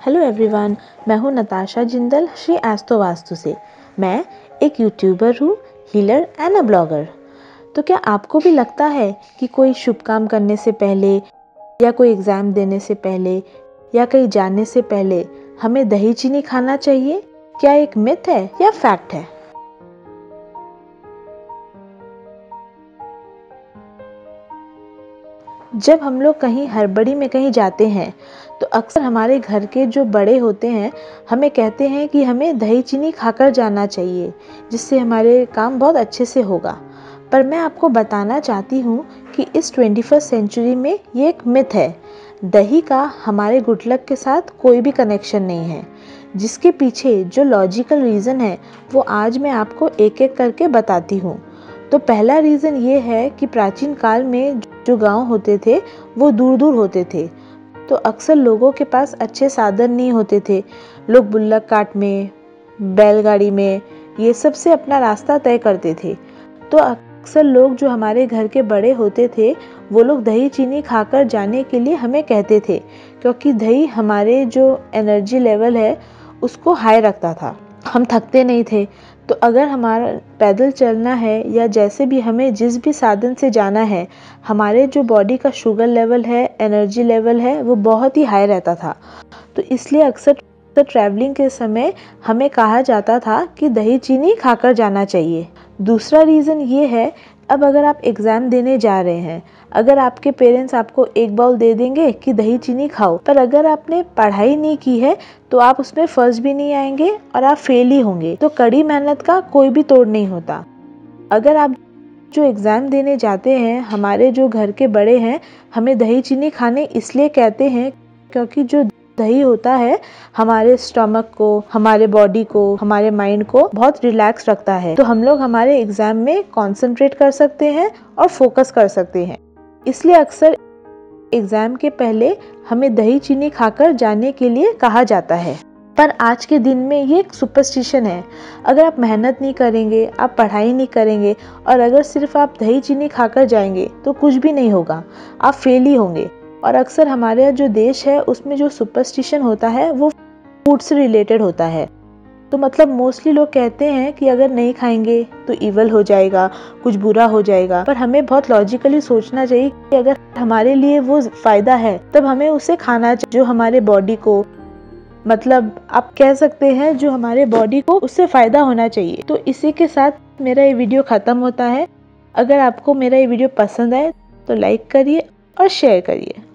Hello everyone, मैं हूं Natasha Jindal Shri astro Vastu से। मैं एक यूट्यूबर हूं, हीलर एंड अ ब्लॉगर। तो क्या आपको भी लगता है कि कोई शुभ काम करने से पहले या कोई एग्ज़ाम देने से पहले या कहीं जाने से पहले हमें दही चीनी खाना चाहिए? क्या एक मिथ है या फैक्ट है? जब हम लोग कहीं हड़बड़ी में कहीं जाते हैं तो अक्सर हमारे घर के जो बड़े होते हैं हमें कहते हैं कि हमें दही चीनी खाकर जाना चाहिए, जिससे हमारे काम बहुत अच्छे से होगा। पर मैं आपको बताना चाहती हूँ कि इस 21st सेंचुरी में ये एक मिथ है। दही का हमारे गुड लक के साथ कोई भी कनेक्शन नहीं है। जिसके पीछे जो लॉजिकल रीज़न है वो आज मैं आपको एक एक करके बताती हूँ। तो पहला रीज़न ये है कि प्राचीन काल में जो गांव होते थे वो दूर दूर होते थे, तो अक्सर लोगों के पास अच्छे साधन नहीं होते थे। लोग बुल्लक काट में, बैलगाड़ी में, ये सब से अपना रास्ता तय करते थे। तो अक्सर लोग जो हमारे घर के बड़े होते थे वो लोग दही चीनी खाकर जाने के लिए हमें कहते थे, क्योंकि दही हमारे जो एनर्जी लेवल है उसको हाई रखता था। हम थकते नहीं थे। तो अगर हमारा पैदल चलना है या जैसे भी हमें जिस भी साधन से जाना है, हमारे जो बॉडी का शुगर लेवल है, एनर्जी लेवल है, वो बहुत ही हाई रहता था। तो इसलिए अक्सर ट्रैवलिंग के समय हमें कहा जाता था कि दही चीनी खाकर जाना चाहिए। दूसरा रीज़न ये है, अब अगर आप एग्ज़ाम देने जा रहे हैं, अगर आपके पेरेंट्स आपको एक बाउल दे देंगे कि दही चीनी खाओ, पर अगर आपने पढ़ाई नहीं की है तो आप उसमें फर्स्ट भी नहीं आएंगे और आप फेल ही होंगे। तो कड़ी मेहनत का कोई भी तोड़ नहीं होता। अगर आप जो एग्ज़ाम देने जाते हैं, हमारे जो घर के बड़े हैं हमें दही चीनी खाने इसलिए कहते हैं क्योंकि जो दही होता है हमारे स्टमक को, हमारे बॉडी को, हमारे माइंड को बहुत रिलैक्स रखता है। तो हम लोग हमारे एग्ज़ाम में कंसंट्रेट कर सकते हैं और फोकस कर सकते हैं। इसलिए अक्सर एग्ज़ाम के पहले हमें दही चीनी खाकर जाने के लिए कहा जाता है। पर आज के दिन में ये एक सुपरस्टिशन है। अगर आप मेहनत नहीं करेंगे, आप पढ़ाई नहीं करेंगे और अगर सिर्फ आप दही चीनी खाकर जाएंगे तो कुछ भी नहीं होगा, आप फेल ही होंगे। और अक्सर हमारे जो देश है उसमें जो सुपरस्टिशन होता है वो फूड से रिलेटेड होता है। तो मतलब मोस्टली लोग कहते हैं कि अगर नहीं खाएंगे तो इवल हो जाएगा, कुछ बुरा हो जाएगा। पर हमें बहुत लॉजिकली सोचना चाहिए कि अगर हमारे लिए वो फ़ायदा है तब हमें उसे खाना चाहिए, जो हमारे बॉडी को, मतलब आप कह सकते हैं जो हमारे बॉडी को उससे फ़ायदा होना चाहिए। तो इसी के साथ मेरा ये वीडियो ख़त्म होता है। अगर आपको मेरा ये वीडियो पसंद आए तो लाइक करिए और शेयर करिए।